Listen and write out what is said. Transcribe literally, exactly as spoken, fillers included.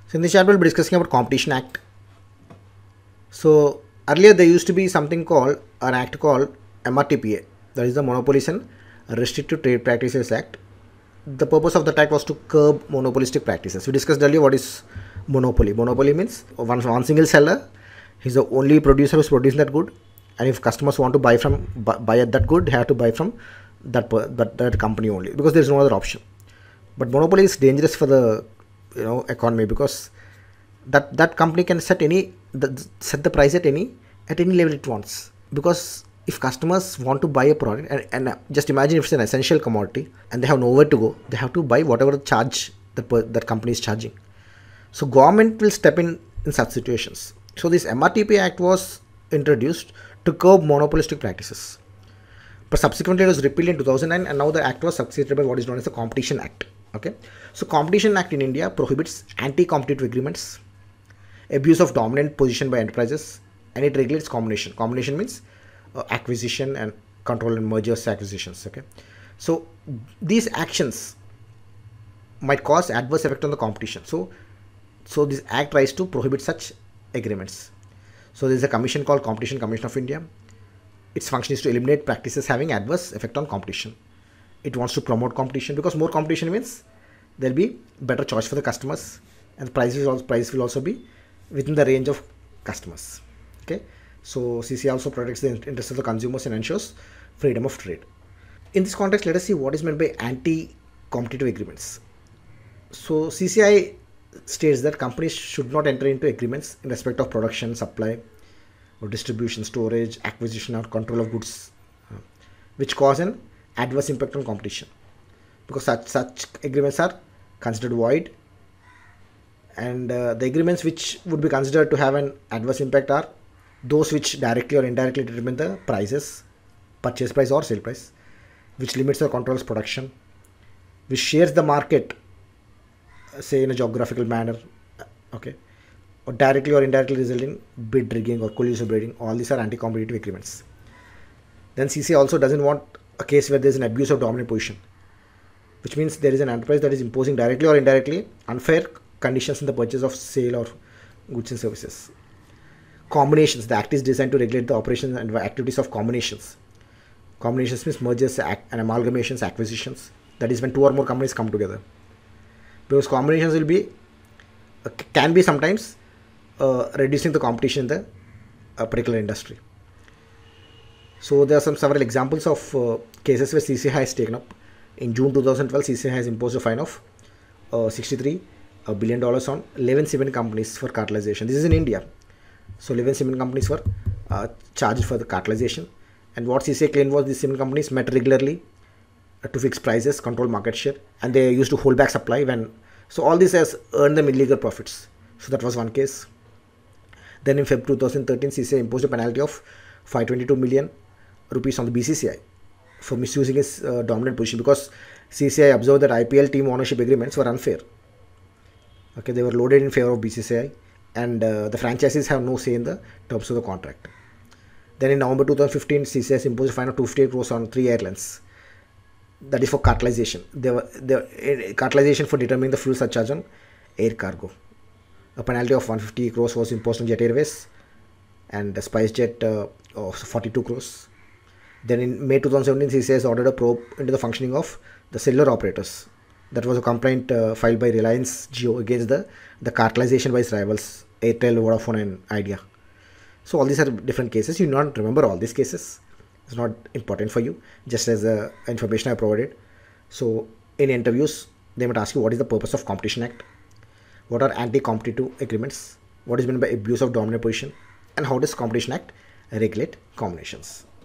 So in this chapter we'll be discussing about Competition Act. So earlier there used to be something called an act called M R T P A, that is the Monopolies and Restrictive Trade Practices Act. The purpose of the act was to curb monopolistic practices. We discussed earlier what is monopoly. Monopoly means one, one single seller, he's the only producer who's producing that good, and if customers want to buy from buy, buy that good, they have to buy from that, that that company only, because there is no other option. But monopoly is dangerous for the you know economy, because that that company can set any the, set the price at any at any level it wants. Because if customers want to buy a product, and, and uh, just imagine if it's an essential commodity and they have nowhere to go, they have to buy whatever charge that that company is charging. So government will step in in such situations. So this M R T P Act was introduced to curb monopolistic practices, but subsequently it was repealed in two thousand nine, and now the act was succeeded by what is known as the Competition Act. Okay, so Competition Act in India prohibits anti-competitive agreements, abuse of dominant position by enterprises, and it regulates combination. Combination means uh, acquisition and control and mergers, acquisitions. Okay, so these actions might cause adverse effect on the competition. So, so this act tries to prohibit such agreements. So there is a commission called Competition Commission of India. Its function is to eliminate practices having adverse effect on competition. It wants to promote competition, because more competition means there will be better choice for the customers, and the price will also, price will also be within the range of customers. Okay, so C C I also protects the interests of the consumers and ensures freedom of trade. In this context, let us see what is meant by anti-competitive agreements. So C C I states that companies should not enter into agreements in respect of production, supply, or distribution, storage, acquisition, or control of goods uh, which cause an adverse impact on competition, because such such agreements are considered void. And uh, the agreements which would be considered to have an adverse impact are those which directly or indirectly determine the prices, purchase price or sale price, which limits or controls production, which shares the market, say in a geographical manner, okay, or directly or indirectly result in bid rigging or collusive bidding. All these are anti-competitive agreements. Then C C I also doesn't want a case where there is an abuse of dominant position, which means there is an enterprise that is imposing directly or indirectly unfair conditions in the purchase of sale or goods and services. Combinations. The act is designed to regulate the operations and activities of combinations. Combinations means mergers and amalgamations, acquisitions. That is when two or more companies come together. Because combinations will be uh, can be sometimes uh, reducing the competition in the uh, particular industry. So there are some several examples of uh, cases where C C I has taken up. In June two thousand twelve, C C I has imposed a fine of uh, sixty-three billion dollars on eleven cement companies for cartelization. This is in India. So eleven cement companies were uh, charged for the cartelization, and what C C I claimed was these cement companies met regularly to fix prices, control market share, and they used to hold back supply when. So all this has earned them illegal profits. So that was one case. Then in February two thousand thirteen, C C I imposed a penalty of five hundred twenty-two million rupees on the B C C I for misusing its uh, dominant position, because C C I observed that I P L team ownership agreements were unfair. Okay, they were loaded in favor of B C C I, and uh, the franchisees have no say in the terms of the contract. Then in November two thousand fifteen, C C I has imposed a fine of two hundred fifty-eight crores on three airlines. That is for cartelization. They were, they were uh, cartelization for determining the fuel surcharge on air cargo. A penalty of one hundred fifty crores was imposed on Jet Airways, and the SpiceJet uh, of forty-two crores. Then in May two thousand seventeen, C C I has ordered a probe into the functioning of the cellular operators. That was a complaint uh, filed by Reliance Jio against the, the cartelization by its rivals Airtel, Vodafone and Idea. So all these are different cases. You not remember all these cases. It's not important for you, just as the information I provided. So in interviews, they might ask you what is the purpose of Competition Act, what are anti-competitive agreements, what is meant by abuse of dominant position, and how does Competition Act regulate combinations.